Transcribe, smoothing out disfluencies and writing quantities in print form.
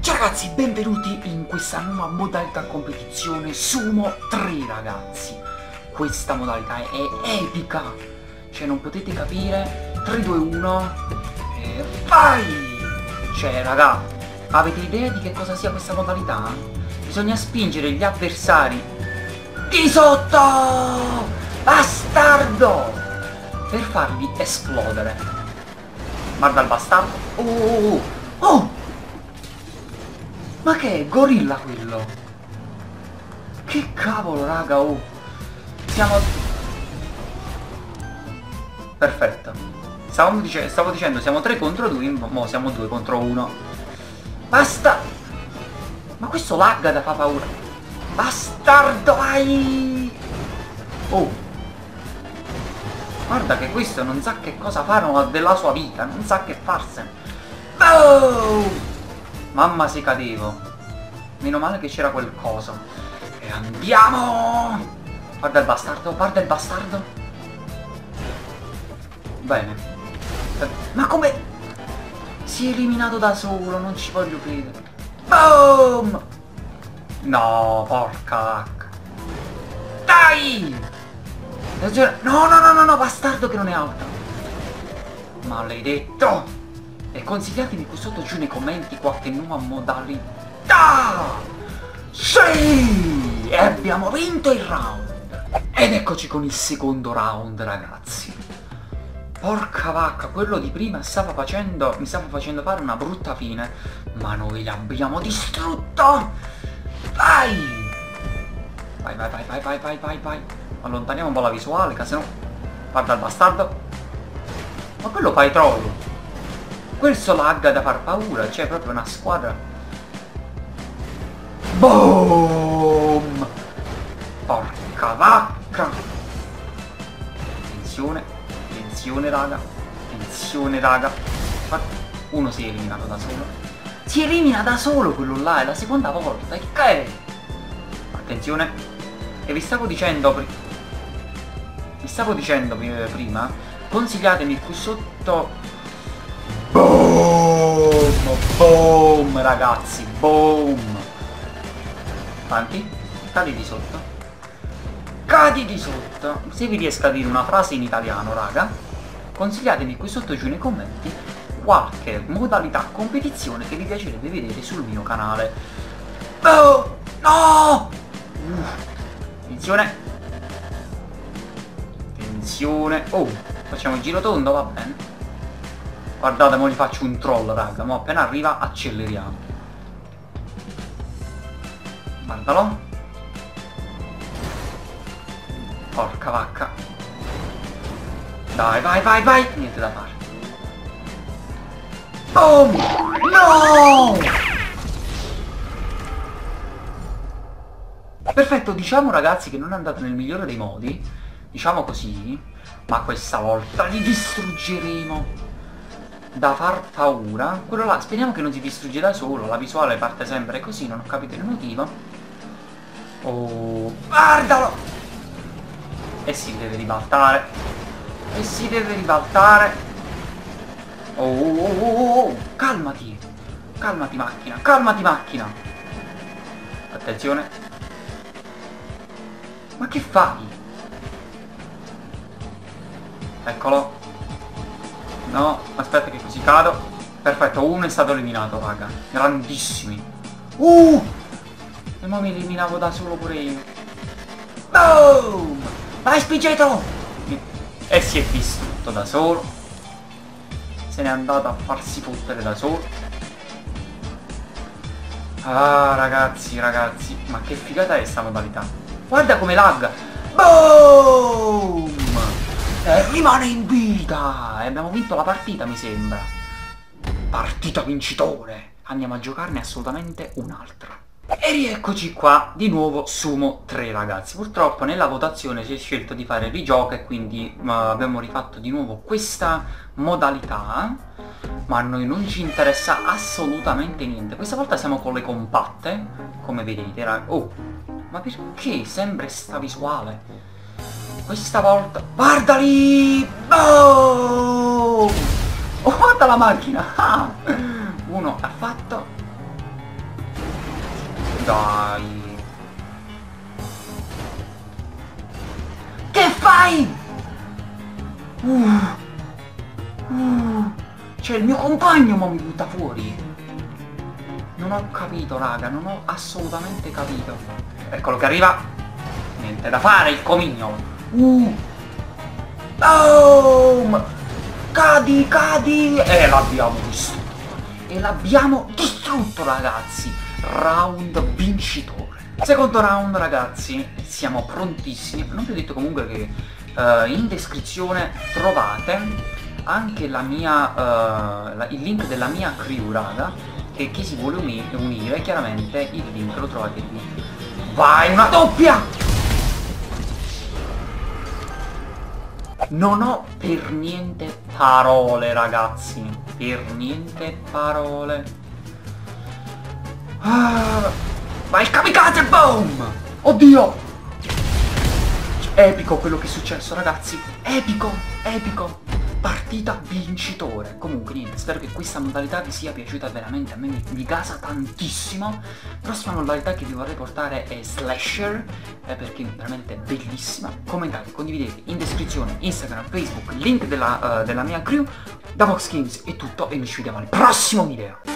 Ciao ragazzi, benvenuti in questa nuova modalità competizione Sumo 3 ragazzi. Questa modalità è epica, cioè non potete capire. 3, 2, 1 e vai! Cioè raga, avete idea di che cosa sia questa modalità? Bisogna spingere gli avversari di sotto! Bastardo! Per farli esplodere. Guarda il bastardo. Oh! Ma che è? Gorilla quello? Che cavolo raga, oh! Siamo... Perfetto. Stavo dicendo siamo 3 contro 2, mo siamo 2 contro 1. Basta! Ma questo lagga da fa paura. Bastardo, vai! Oh! Guarda che questo non sa che cosa fare della sua vita, non sa che farsene. Oh! Mamma se cadevo. Meno male che c'era quel coso. E andiamo! Guarda il bastardo, guarda il bastardo. Bene. Ma come? Si è eliminato da solo, non ci voglio credere. Boom! No, porca H. Dai! No, bastardo che non è alta. Maledetto! E consigliatemi qui sotto giù nei commenti qualche nuova modalità! Sì! E abbiamo vinto il round! Ed eccoci con il secondo round ragazzi. Porca vacca, quello di prima mi stava facendo fare una brutta fine. Ma noi l'abbiamo distrutto! Vai! Vai! Allontaniamo un po' la visuale, che sennò... Guarda il bastardo! Ma quello fai troll! Questo lagga da far paura, c'è proprio una squadra. Boom! Porca vacca! Tensione raga. Uno si è eliminato da solo. Si elimina da solo quello là, è la seconda volta, che è? Attenzione. E vi stavo dicendo prima, consigliatemi qui sotto. Boom ragazzi, boom. Avanti, cadi di sotto. Se vi riesco a dire una frase in italiano raga, consigliatemi qui sotto giù nei commenti qualche modalità competizione che vi piacerebbe vedere sul mio canale. Oh, no! Tensione. Oh, facciamo il giro tondo, va bene. Guardate, mo gli faccio un troll, raga. Mo appena arriva, acceleriamo. Guardalo. Porca vacca. Dai, vai. Niente da fare. Boom! No! Perfetto, diciamo ragazzi che non è andato nel migliore dei modi. Diciamo così. Ma questa volta li distruggeremo. Da far paura. Quello là, speriamo che non si distrugge da solo. La visuale parte sempre così, non ho capito il motivo. Oh, guardalo! E si deve ribaltare. Oh. Calmati macchina. Attenzione. Ma che fai? Eccolo. No, aspetta che così cado. Perfetto, uno è stato eliminato, raga. Grandissimi. E mo mi eliminavo da solo pure io. Boom! Vai, spingetelo! E si è distrutto da solo. Se n'è andato a farsi fottere da solo. Ah, ragazzi. Ma che figata è sta modalità. Guarda come lagga. Boom! E rimane in vita! E abbiamo vinto la partita, mi sembra. Partita vincitore! Andiamo a giocarne assolutamente un'altra. E rieccoci qua, di nuovo Sumo 3 ragazzi. Purtroppo nella votazione si è scelto di fare rigioco e quindi abbiamo rifatto di nuovo questa modalità. Ma a noi non ci interessa assolutamente niente. Questa volta siamo con le compatte, come vedete raga. Oh, ma perché sempre sta visuale? Questa volta... Guardali! Oh! Oh, guarda la macchina! Ah! Uno ha fatto... Dai. Che fai? Cioè il mio compagno ma mi butta fuori. Non ho capito, raga, non ho assolutamente capito. Eccolo che arriva. Niente da fare, il comignolo. Boom! Cadi, cadi! E l'abbiamo distrutto. E l'abbiamo distrutto, ragazzi. Round vincitore. Secondo round, ragazzi. Siamo prontissimi. Non vi ho detto comunque che in descrizione trovate anche la mia, il link della mia crew, raga, che chi si vuole unire, chiaramente il link lo trovate qui. Vai, una doppia! Non ho per niente parole, ragazzi, per niente parole. Vai, kamikaze, boom! Oddio! Epico quello che è successo, ragazzi, epico, epico. Partita vincitore. Comunque niente, spero che questa modalità vi sia piaciuta veramente, a me mi gasa tantissimo. Prossima modalità che vi vorrei portare è Slasher, perché è veramente bellissima. Commentate, condividete in descrizione Instagram, Facebook, link della mia crew. Da Vox Games è tutto e noi ci vediamo al prossimo video.